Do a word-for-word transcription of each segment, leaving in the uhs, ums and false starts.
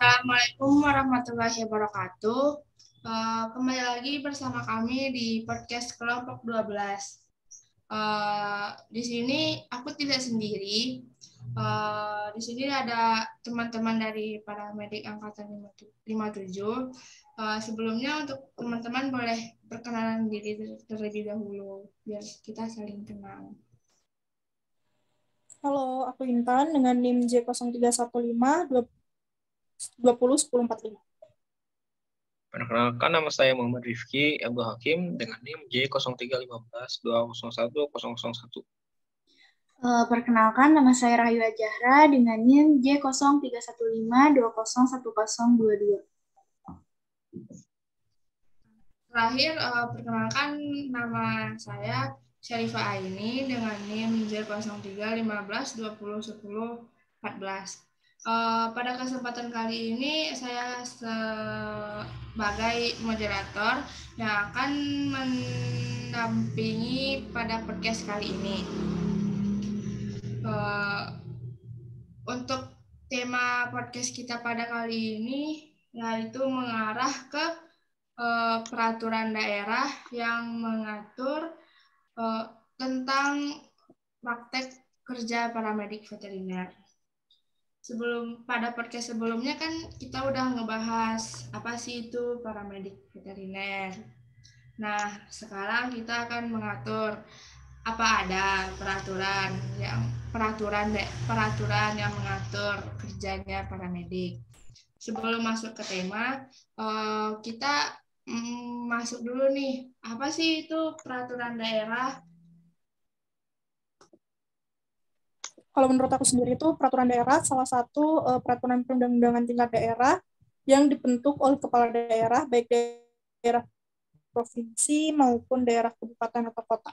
Assalamualaikum warahmatullahi wabarakatuh. Uh, kembali lagi bersama kami di podcast kelompok dua belas. Uh, di sini aku tidak sendiri. Uh, di sini ada teman-teman dari Paramedik Angkatan lima puluh tujuh. Uh, sebelumnya untuk teman-teman boleh perkenalan diri terlebih dahulu, biar kita saling kenal. Halo, aku Intan dengan NIM J nol tiga satu lima dua nol satu nol empat lima. Perkenalkan, nama saya Muhammad Rifki Abdul Hakim dengan NIM J nol tiga lima dua nol satu nol nol satu. Uh, perkenalkan, nama saya Rahayu Ajahra dengan NIM J nol tiga satu lima dua nol satu nol dua dua. Terakhir, uh, perkenalkan nama saya Syarifah Aini dengan NIM J nol tiga lima dua nol sepuluh empat belas. Uh, pada kesempatan kali ini saya sebagai moderator yang akan mendampingi pada podcast kali ini. Uh, untuk tema podcast kita pada kali ini yaitu mengarah ke uh, peraturan daerah yang mengatur uh, tentang praktek kerja paramedik veteriner. Sebelum pada podcast sebelumnya kan kita udah ngebahas apa sih itu paramedik veteriner. Nah, sekarang kita akan mengatur apa ada peraturan yang peraturan peraturan yang mengatur kerjanya paramedik. Sebelum masuk ke tema, kita masuk dulu nih. Apa sih itu peraturan daerah? Kalau menurut aku sendiri itu peraturan daerah salah satu uh, peraturan perundang-undangan tingkat daerah yang dibentuk oleh kepala daerah, baik daerah provinsi maupun daerah kabupaten atau kota.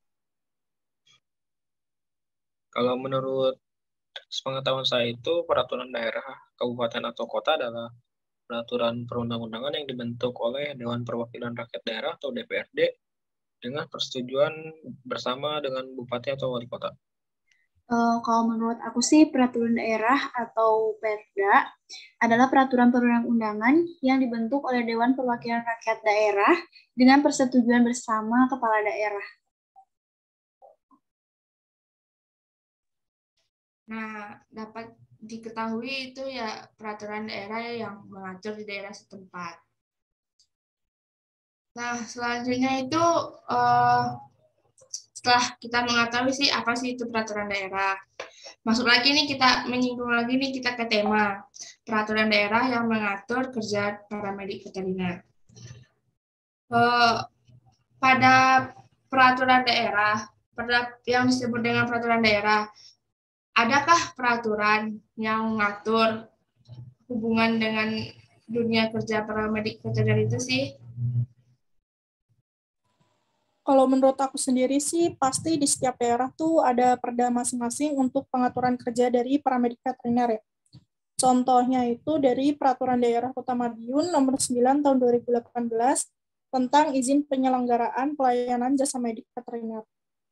Kalau menurut sepengetahuan saya itu peraturan daerah kabupaten atau kota adalah peraturan perundang-undangan yang dibentuk oleh Dewan Perwakilan Rakyat Daerah atau D P R D dengan persetujuan bersama dengan bupati atau wali kota. Uh, kalau menurut aku sih peraturan daerah atau Perda adalah peraturan perundang-undangan yang dibentuk oleh Dewan Perwakilan Rakyat Daerah dengan persetujuan bersama kepala daerah. Nah, dapat diketahui itu ya peraturan daerah yang mengatur di daerah setempat. Nah, selanjutnya itu uh, setelah kita mengetahui sih apa sih itu peraturan daerah. Masuk lagi nih kita menyinggung lagi nih kita ke tema peraturan daerah yang mengatur kerja paramedik veteriner. Uh, pada peraturan daerah, pada yang disebut dengan peraturan daerah, adakah peraturan yang mengatur hubungan dengan dunia kerja paramedik veteriner itu sih? Kalau menurut aku sendiri sih, pasti di setiap daerah tuh ada perda masing-masing untuk pengaturan kerja dari paramedik veteriner ya. Contohnya itu dari Peraturan Daerah Kota Madiun nomor sembilan tahun dua ribu delapan belas tentang izin penyelenggaraan pelayanan jasa medik veteriner.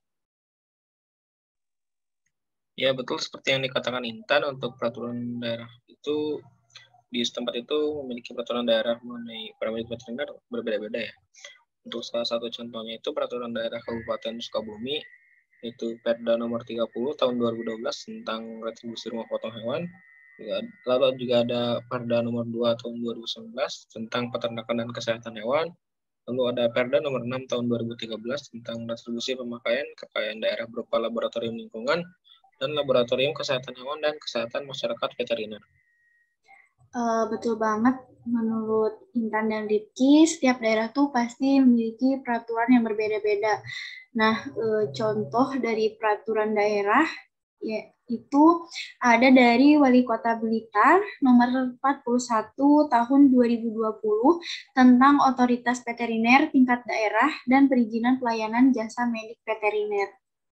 Ya, betul seperti yang dikatakan Intan, untuk peraturan daerah itu di setempat itu memiliki peraturan daerah mengenai paramedik veteriner berbeda-beda ya. Untuk salah satu contohnya itu peraturan daerah Kabupaten Sukabumi, yaitu Perda nomor tiga puluh tahun dua ribu dua belas tentang retribusi rumah potong hewan. Lalu juga ada Perda nomor dua tahun dua ribu sembilan belas tentang peternakan dan kesehatan hewan. Lalu ada Perda nomor enam tahun dua ribu tiga belas tentang retribusi pemakaian kekayaan daerah berupa laboratorium lingkungan dan laboratorium kesehatan hewan dan kesehatan masyarakat veteriner. Uh, betul banget, menurut Intan dan Rifki, setiap daerah tuh pasti memiliki peraturan yang berbeda-beda. Nah, uh, contoh dari peraturan daerah yaitu ada dari Wali Kota Blitar nomor empat puluh satu tahun dua ribu dua puluh tentang otoritas veteriner tingkat daerah dan perizinan pelayanan jasa medik veteriner.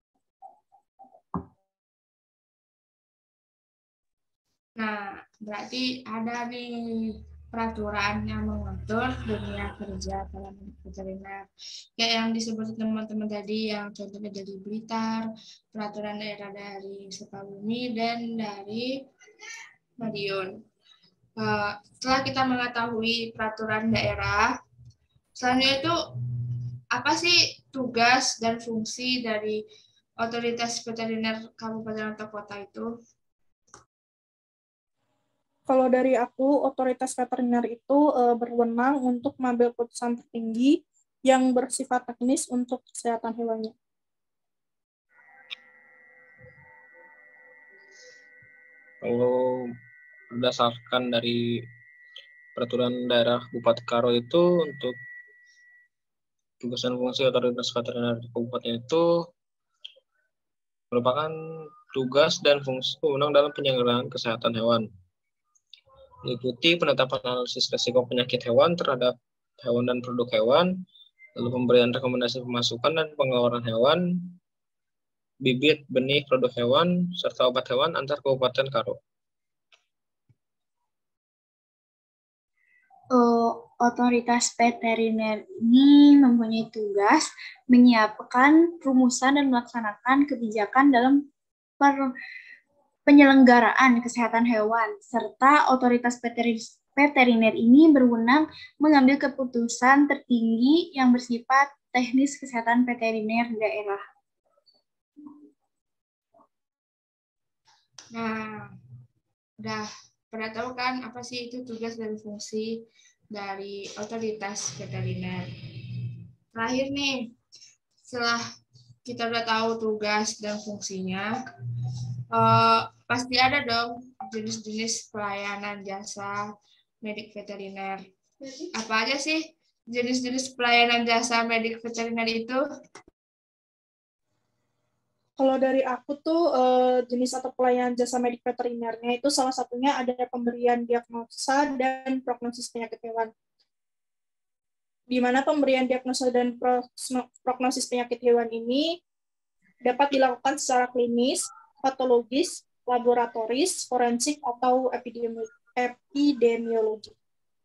Nah, berarti ada nih peraturan yang mengatur dunia kerja paramedik veteriner. Kayak yang disebut teman-teman tadi, yang contohnya dari Blitar, peraturan daerah dari Sukabumi, dan dari Madiun. Uh, setelah kita mengetahui peraturan daerah, selanjutnya itu apa sih tugas dan fungsi dari otoritas veteriner kabupaten atau kota itu? Kalau dari aku, otoritas veteriner itu uh, berwenang untuk mengambil keputusan tertinggi yang bersifat teknis untuk kesehatan hewannya. Kalau berdasarkan dari peraturan daerah Bupati Karo itu untuk tugas dan fungsi otoritas veteriner di kabupaten itu merupakan tugas dan fungsi wewenang dalam penyelenggaraan kesehatan hewan. Meliputi penetapan analisis risiko penyakit hewan terhadap hewan dan produk hewan, lalu pemberian rekomendasi pemasukan dan pengeluaran hewan, bibit, benih, produk hewan, serta obat hewan antar kabupaten Karo. Uh, otoritas veteriner ini mempunyai tugas menyiapkan rumusan dan melaksanakan kebijakan dalam per penyelenggaraan kesehatan hewan, serta otoritas veteriner ini berwenang mengambil keputusan tertinggi yang bersifat teknis kesehatan veteriner daerah. Nah, udah pada tahu kan apa sih itu tugas dan fungsi dari otoritas veteriner. Terakhir nih, setelah kita udah tahu tugas dan fungsinya, uh, pasti ada dong jenis-jenis pelayanan jasa medik veteriner. Apa aja sih jenis-jenis pelayanan jasa medik veteriner itu? Kalau dari aku tuh eh, jenis atau pelayanan jasa medik veterinernya itu salah satunya ada pemberian diagnosa dan prognosis penyakit hewan. Di mana pemberian diagnosa dan prognosis penyakit hewan ini dapat dilakukan secara klinis, patologis, laboratoris, forensik, atau epidemiologi.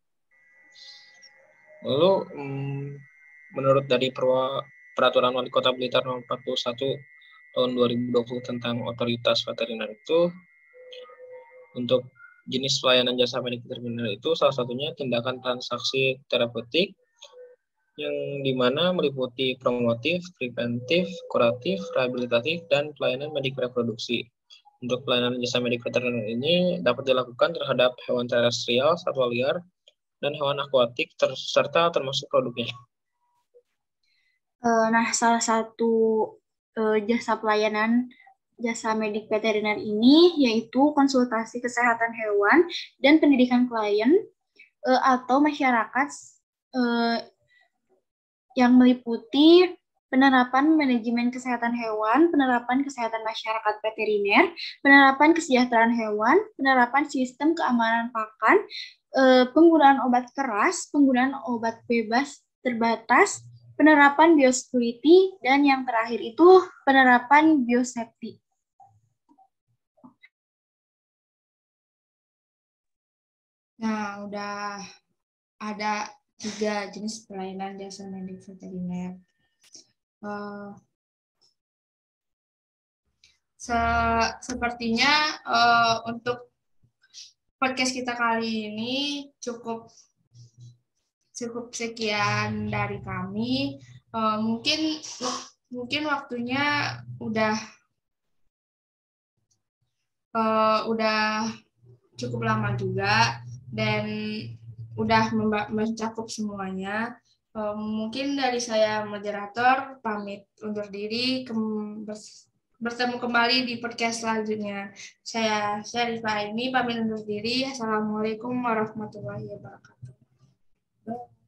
Lalu, menurut dari peraturan Wali Kota Blitar nomor empat puluh satu tahun dua ribu dua puluh tentang otoritas veteriner itu, untuk jenis pelayanan jasa medik veteriner itu salah satunya tindakan transaksi terapeutik yang dimana meliputi promotif, preventif, kuratif, rehabilitatif, dan pelayanan medik reproduksi. Untuk pelayanan jasa medik veteriner ini dapat dilakukan terhadap hewan terestrial, satwa liar, dan hewan akuatik ter serta termasuk produknya. Nah, salah satu jasa pelayanan jasa medik veteriner ini yaitu konsultasi kesehatan hewan dan pendidikan klien atau masyarakat yang meliputi penerapan manajemen kesehatan hewan, penerapan kesehatan masyarakat veteriner, penerapan kesejahteraan hewan, penerapan sistem keamanan pakan, penggunaan obat keras, penggunaan obat bebas terbatas, penerapan biosecurity, dan yang terakhir itu penerapan biosafety. Nah, udah ada tiga jenis pelayanan jasa medik veteriner. Uh, se sepertinya uh, untuk podcast kita kali ini cukup cukup sekian dari kami. Uh, mungkin mungkin waktunya udah uh, udah cukup lama juga dan udah mencakup semuanya. Uh, mungkin dari saya moderator pamit undur diri, bertemu kembali di podcast selanjutnya. Saya Syarifah ini pamit undur diri. Assalamualaikum warahmatullahi wabarakatuh.